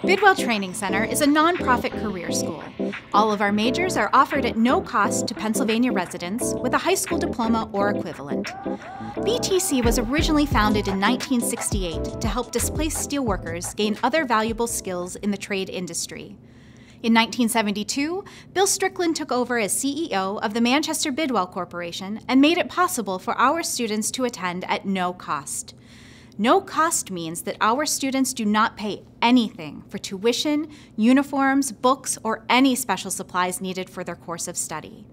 Bidwell Training Center is a nonprofit career school. All of our majors are offered at no cost to Pennsylvania residents with a high school diploma or equivalent. BTC was originally founded in 1968 to help displaced steelworkers gain other valuable skills in the trade industry. In 1972, Bill Strickland took over as CEO of the Manchester Bidwell Corporation and made it possible for our students to attend at no cost. No cost means that our students do not pay anything for tuition, uniforms, books, or any special supplies needed for their course of study.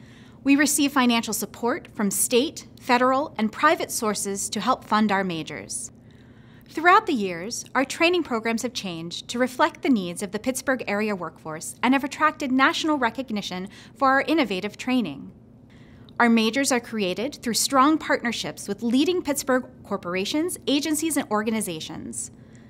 We receive financial support from state, federal, and private sources to help fund our majors. Throughout the years, our training programs have changed to reflect the needs of the Pittsburgh area workforce and have attracted national recognition for our innovative training. Our majors are created through strong partnerships with leading Pittsburgh corporations, agencies, and organizations.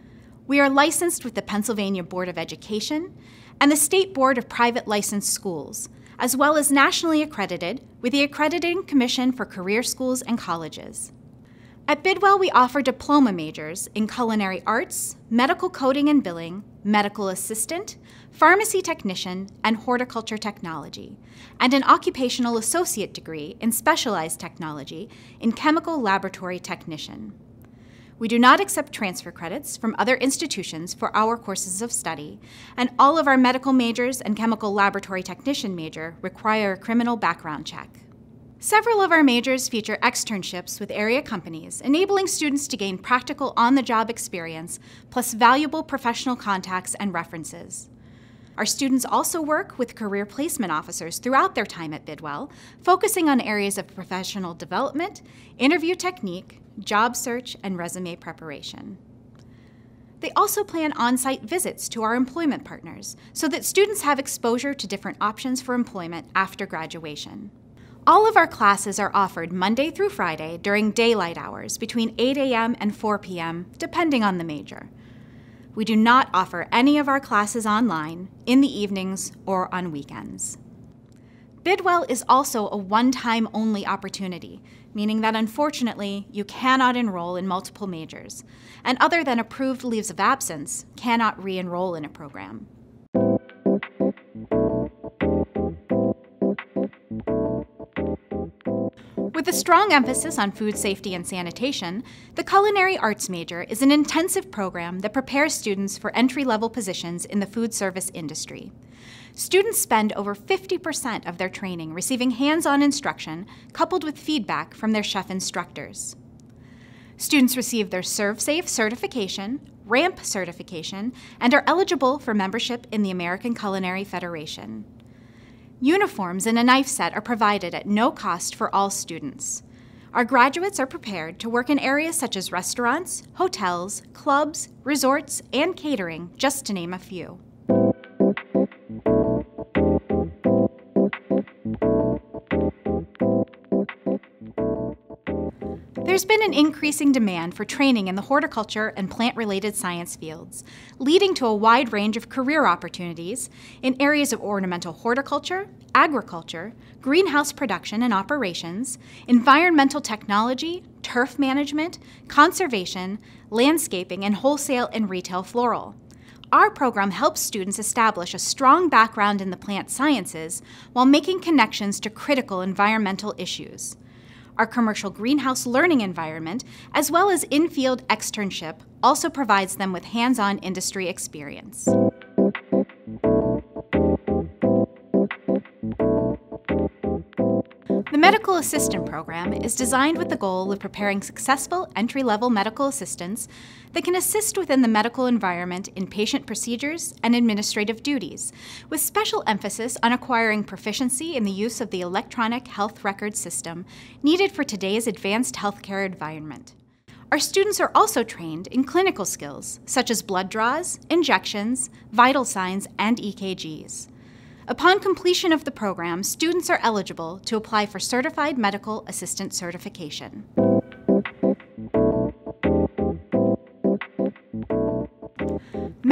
We are licensed with the Pennsylvania Board of Education and the State Board of Private Licensed Schools, as well as nationally accredited with the Accrediting Commission for Career Schools and Colleges. At Bidwell, we offer diploma majors in culinary arts, medical coding and billing, medical assistant, pharmacy technician, and horticulture technology, and an occupational associate degree in specialized technology in chemical laboratory technician. We do not accept transfer credits from other institutions for our courses of study, and all of our medical majors and chemical laboratory technician major require a criminal background check. Several of our majors feature externships with area companies, enabling students to gain practical on-the-job experience, plus valuable professional contacts and references. Our students also work with career placement officers throughout their time at Bidwell, focusing on areas of professional development, interview technique, job search, and resume preparation. They also plan on-site visits to our employment partners so that students have exposure to different options for employment after graduation. All of our classes are offered Monday through Friday during daylight hours between 8 a.m. and 4 p.m., depending on the major. We do not offer any of our classes online, in the evenings, or on weekends. Bidwell is also a one-time only opportunity, meaning that unfortunately you cannot enroll in multiple majors, and other than approved leaves of absence, cannot re-enroll in a program. With a strong emphasis on food safety and sanitation, the Culinary Arts major is an intensive program that prepares students for entry-level positions in the food service industry. Students spend over 50% of their training receiving hands-on instruction coupled with feedback from their chef instructors. Students receive their ServSafe certification, RAMP certification, and are eligible for membership in the American Culinary Federation. Uniforms and a knife set are provided at no cost for all students. Our graduates are prepared to work in areas such as restaurants, hotels, clubs, resorts, and catering, just to name a few. There's been an increasing demand for training in the horticulture and plant-related science fields, leading to a wide range of career opportunities in areas of ornamental horticulture, agriculture, greenhouse production and operations, environmental technology, turf management, conservation, landscaping, and wholesale and retail floral. Our program helps students establish a strong background in the plant sciences while making connections to critical environmental issues. Our commercial greenhouse learning environment, as well as in-field externship, also provides them with hands-on industry experience. The Medical Assistant Program is designed with the goal of preparing successful entry-level medical assistants that can assist within the medical environment in patient procedures and administrative duties, with special emphasis on acquiring proficiency in the use of the electronic health record system needed for today's advanced healthcare environment. Our students are also trained in clinical skills, such as blood draws, injections, vital signs, and EKGs. Upon completion of the program, students are eligible to apply for Certified Medical Assistant certification.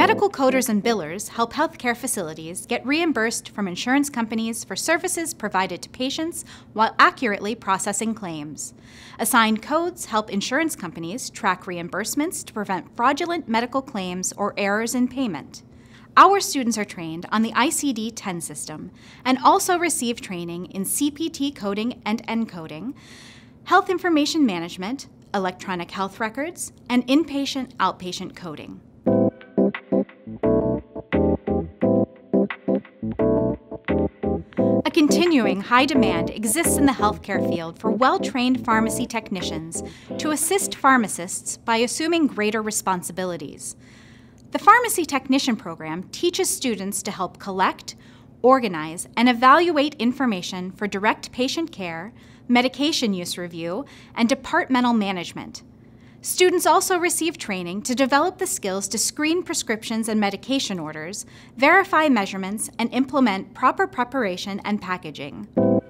Medical coders and billers help healthcare facilities get reimbursed from insurance companies for services provided to patients while accurately processing claims. Assigned codes help insurance companies track reimbursements to prevent fraudulent medical claims or errors in payment. Our students are trained on the ICD-10 system and also receive training in CPT coding and encoding, health information management, electronic health records, and inpatient-outpatient coding. A continuing high demand exists in the healthcare field for well-trained pharmacy technicians to assist pharmacists by assuming greater responsibilities. The Pharmacy Technician Program teaches students to help collect, organize, and evaluate information for direct patient care, medication use review, and departmental management. Students also receive training to develop the skills to screen prescriptions and medication orders, verify measurements, and implement proper preparation and packaging.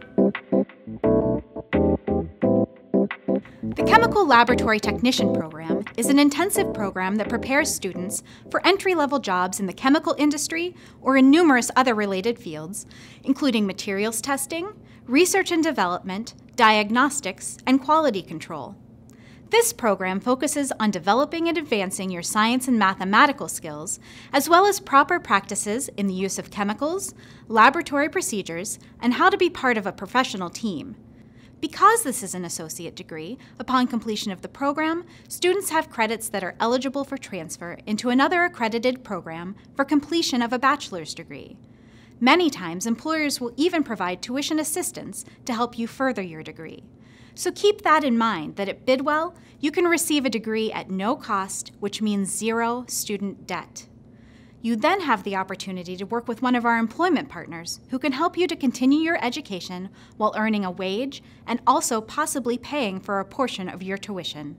The Chemical Laboratory Technician Program is an intensive program that prepares students for entry-level jobs in the chemical industry or in numerous other related fields, including materials testing, research and development, diagnostics, and quality control. This program focuses on developing and advancing your science and mathematical skills, as well as proper practices in the use of chemicals, laboratory procedures, and how to be part of a professional team. Because this is an associate degree, upon completion of the program, students have credits that are eligible for transfer into another accredited program for completion of a bachelor's degree. Many times, employers will even provide tuition assistance to help you further your degree. So keep that in mind, that at Bidwell, you can receive a degree at no cost, which means zero student debt. You then have the opportunity to work with one of our employment partners who can help you to continue your education while earning a wage and also possibly paying for a portion of your tuition.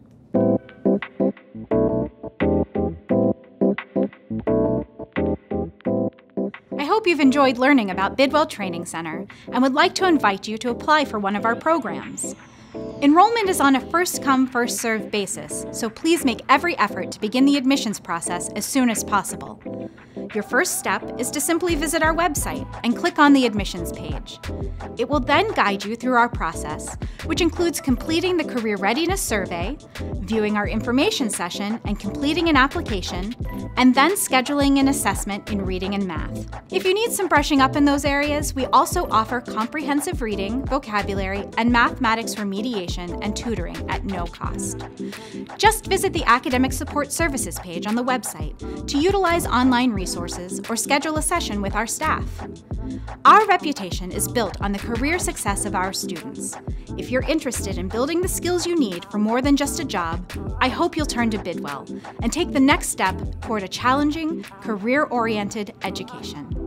I hope you've enjoyed learning about Bidwell Training Center and would like to invite you to apply for one of our programs. Enrollment is on a first-come, first-served basis, so please make every effort to begin the admissions process as soon as possible. Your first step is to simply visit our website and click on the admissions page. It will then guide you through our process, which includes completing the Career Readiness Survey, viewing our information session and completing an application, and then scheduling an assessment in reading and math. If you need some brushing up in those areas, we also offer comprehensive reading, vocabulary, and mathematics remediation and tutoring at no cost. Just visit the Academic Support Services page on the website to utilize online resources or schedule a session with our staff. Our reputation is built on the career success of our students. If you're interested in building the skills you need for more than just a job, I hope you'll turn to Bidwell and take the next step toward a challenging, career-oriented education.